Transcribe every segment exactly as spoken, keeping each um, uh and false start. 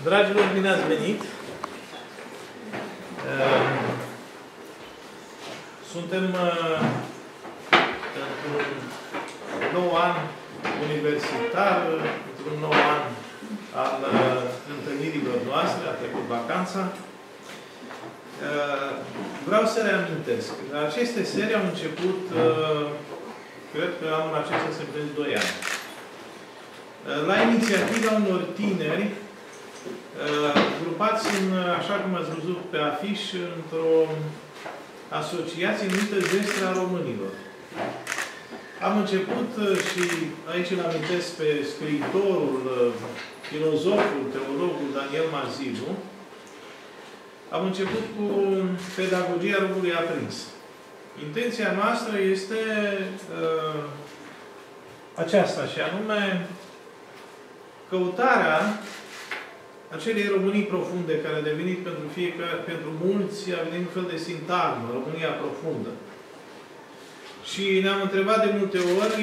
Dragilor, bine ați venit! Suntem într-un nou an universitar, într-un nou an al întâlnirilor noastre, a trecut vacanța. Vreau să reamintesc. Aceste serii au început, cred că anul acesta se împlinesc doi ani. La inițiativa unor tineri, grupați în, așa cum ați văzut pe afiș, într-o asociație numită Zestrea Românilor. Am început și aici îl amintesc pe scriitorul, filozoful, teologul Daniel Mazilu. Am început cu pedagogia robului aprins. Intenția noastră este uh, aceasta, și anume căutarea acelei Românii profunde, care a devenit pentru fiecare, pentru mulți, a devenit un fel de sintagmă, România profundă. Și ne-am întrebat de multe ori,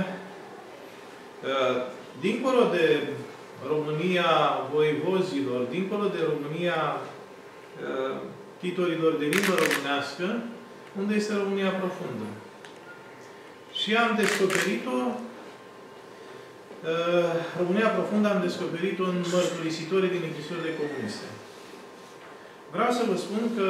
dincolo de România voievozilor, dincolo de România titorilor de limbă românească, unde este România profundă? Și am descoperit-o, România profundă am descoperit-o în mărturisitorii din închisorile comuniste. Vreau să vă spun că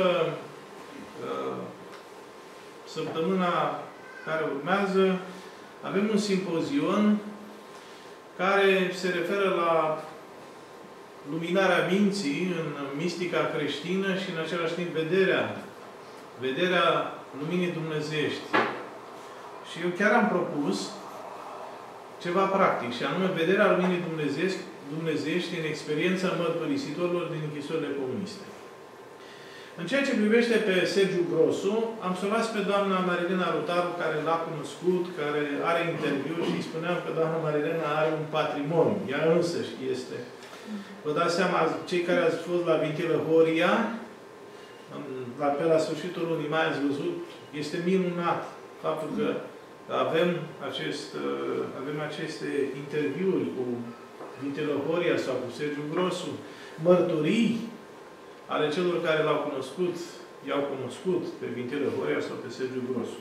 săptămâna care urmează avem un simpozion care se referă la luminarea minții în mistica creștină și în același timp vederea, vederea luminii dumnezeiești. Și eu chiar am propus ceva practic, și anume vederea luminii dumnezeiești în experiența mărturisitorilor din închisorile comuniste. În ceea ce privește pe Sergiu Grosu, am să las pe doamna Marilena Rotaru, care l-a cunoscut, care are interviu, și îi spuneam că doamna Marilena are un patrimoniu. Ea însăși este. Vă dați seama, cei care ați fost la Vintilă Horia, la, pe la sfârșitul lunii mai ați văzut, este minunat faptul că avem, acest, avem aceste interviuri cu Vintilă Horia sau cu Sergiu Grosu, mărturii ale celor care l-au cunoscut, i-au cunoscut pe Vintilă Horia sau pe Sergiu Grosu.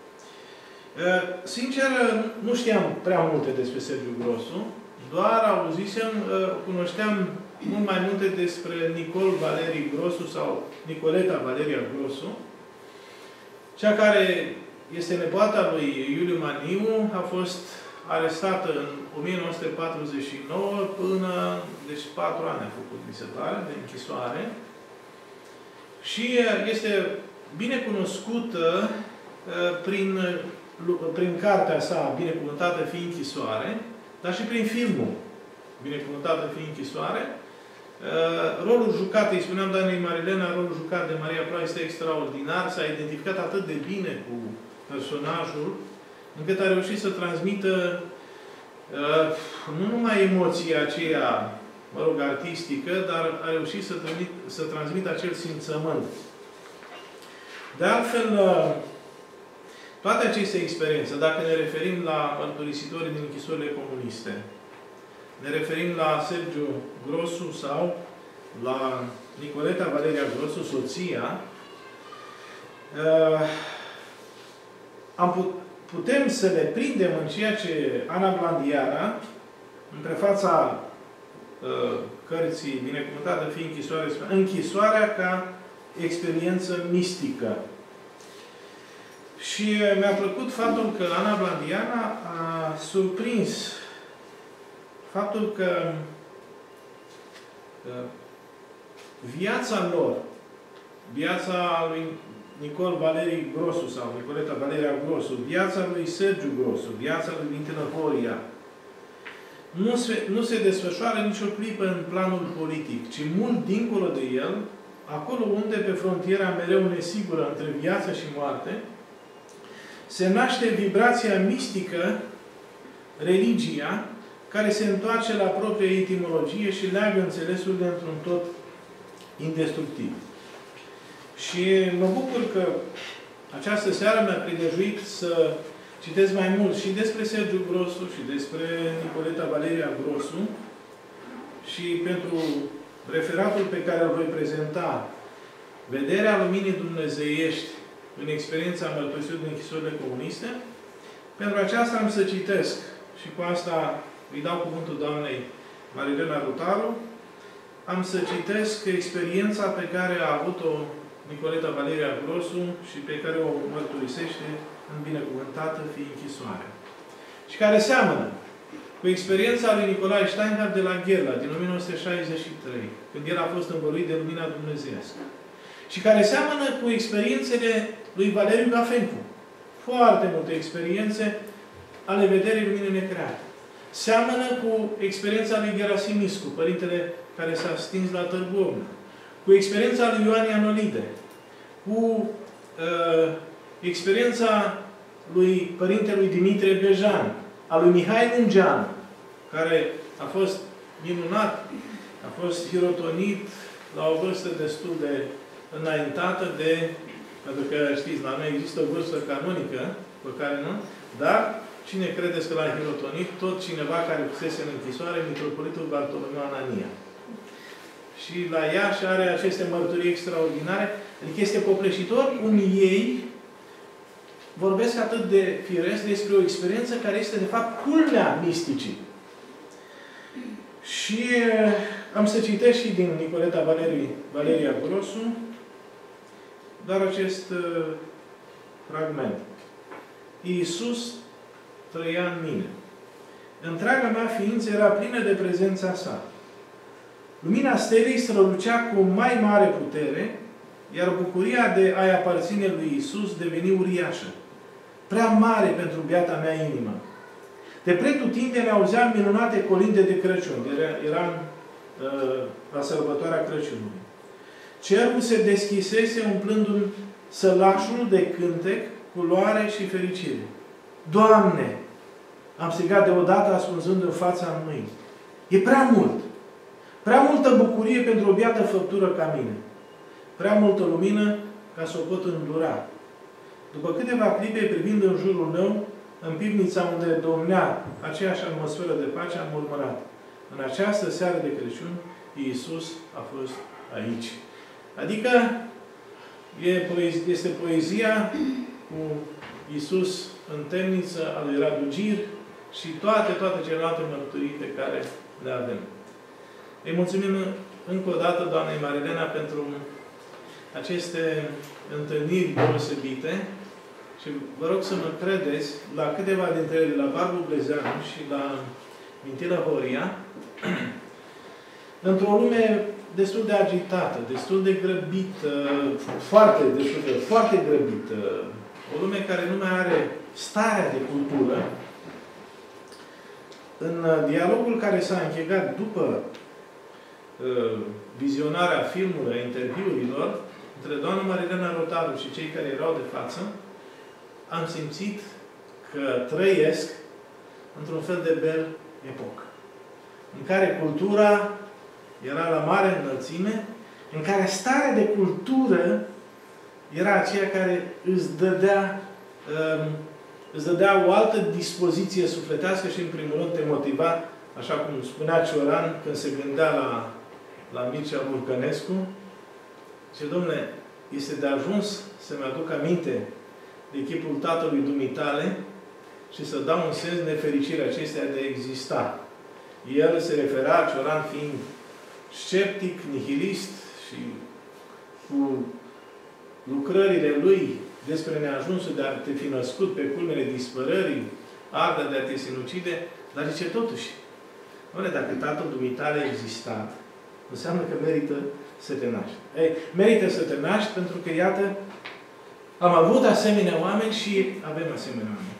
Sincer, nu știam prea multe despre Sergiu Grosu, doar auzisem, cunoșteam mult mai multe despre Nicol Valerii Grosu sau Nicoleta Valeria Grosu, cea care este nepoata lui Iuliu Maniu, a fost arestată în o mie nouă sute patruzeci și nouă până, deci patru ani a făcut, mi se pare, de închisoare. Și este bine cunoscută prin, prin cartea sa, Binecuvântată fii închisoare, dar și prin filmul Binecuvântată fii închisoare. Rolul jucat, îi spuneam doamnei Marilena, rolul jucat de Maria Ploa este extraordinar, s-a identificat atât de bine cu personajul, încât a reușit să transmită uh, nu numai emoția aceea, mă rog, artistică, dar a reușit să, trimit, să transmită acel simțământ. De altfel, uh, toate aceste experiențe, dacă ne referim la mărturisitorii din închisorile comuniste, ne referim la Sergiu Grosu sau la Nicoleta Valeria Grosu, soția, uh, am put, putem să le prindem în ceea ce Ana Blandiara, în prefața uh, cărții Binecuvântată fii închisoare, închisoarea ca experiență mistică. Și uh, mi-a plăcut faptul că Ana Blandiara a surprins faptul că uh, viața lor, viața lui Nicol Valerii Grosu sau Nicoleta Valeria Grosu, viața lui Sergiu Grosu, viața lui Vintilă Horia, nu se, nu se desfășoară nicio clipă în planul politic, ci mult dincolo de el, acolo unde, pe frontiera mereu nesigură între viață și moarte, se naște vibrația mistică, religia, care se întoarce la propria etimologie și leagă înțelesurile într-un tot indestructibil. Și mă bucur că această seară mi-a prilejuit să citesc mai mult și despre Sergiu Grosu și despre Nicoleta Valeria Grosu, și pentru referatul pe care îl voi prezenta, vederea luminii dumnezeiești în experiența mărturisirii din închisorile comuniste, pentru aceasta am să citesc și cu asta îi dau cuvântul doamnei Marilena Rutaru, am să citesc experiența pe care a avut-o Nicoleta Valeria Grosu și pe care o mărturisește în binecuvântată fi închisoarea. Și care seamănă cu experiența lui Nicolae Steinhardt de la Gherla, din o mie nouă sute șaizeci și trei, când el a fost învăluit de lumina dumnezeiască. Și care seamănă cu experiențele lui Valeriu Gafencu. Foarte multe experiențe ale vederii luminii necreate. Seamănă cu experiența lui Gerasimiscu, părintele care s-a stins la Târgu Omna. Cu experiența lui Ioan Ianolide. Cu uh, experiența lui părintelui Dimitrie Bejan, a lui Mihai Lungean, care a fost minunat, a fost hirotonit la o vârstă destul de înaintată de, pentru că știți, la noi există o vârstă canonică, pe care nu, dar cine credeți că l-a hirotonit? Tot cineva care fusese în închisoare, mitropolitul Bartolomeu Anania. Și la Iași are aceste mărturii extraordinare, adică este copleșitor cum ei vorbesc atât de firesc despre o experiență care este, de fapt, culmea misticii. Și am să citesc și din Nicoleta Valerii, Valeria Grosu, dar acest uh, fragment. Iisus trăia în mine. Întreaga mea ființă era plină de prezența sa. Lumina stelei strălucea cu mai mare putere, iar bucuria de a-i aparține lui Iisus deveni uriașă. Prea mare pentru biata mea inimă. De pretutindeni auzeam minunate colinde de Crăciun. Eram uh, la sărbătoarea Crăciunului. Cerul se deschisese umplându-mi sălașul de cântec, culoare și fericire. Doamne! Am strigat deodată ascunzându-mi fața în mâini. E prea mult! Prea multă bucurie pentru o biată făptură ca mine. Prea multă lumină ca să o pot îndura. După câteva clipe, privind în jurul meu, în pivnița unde domnea aceeași atmosferă de pace, am murmurat. În această seară de Crăciun, Iisus a fost aici. Adică este poezia cu Iisus în temniță a lui Radu Gir și toate, toate celelalte mărturii pe care le avem. Îi mulțumim încă o dată, doamnei Marilena, pentru aceste întâlniri deosebite și vă rog să mă credeți, la câteva dintre ele, la Barbu Blezeanu și la Mintila Horia, într-o lume destul de agitată, destul de grăbită, foarte, destul de, foarte grăbită, o lume care nu mai are starea de cultură, în dialogul care s-a închegat după uh, vizionarea filmului, a interviurilor, între doamna Marilena Rutaru și cei care erau de față, am simțit că trăiesc într-un fel de bel epocă, în care cultura era la mare înălțime, în care starea de cultură era aceea care îți dădea, um, îți dădea o altă dispoziție sufletească și, în primul rând, te motiva, așa cum spunea Cioran, când se gândea la, la Mircea Vulcănescu, și, dom'le, este de ajuns să-mi aduc aminte de chipul tatălui dumitale și să dau un sens nefericirea acestea de a exista. El se refera, Cioran fiind sceptic, nihilist și cu lucrările lui despre neajunsul de a te fi născut pe culmele dispărării, arda de a te sinucide, dar zice totuși, oare, dacă tatăl dumitale a existat, înseamnă că merită să te naști. Ei, merită să te naști pentru că, iată, am avut asemenea oameni și avem asemenea oameni.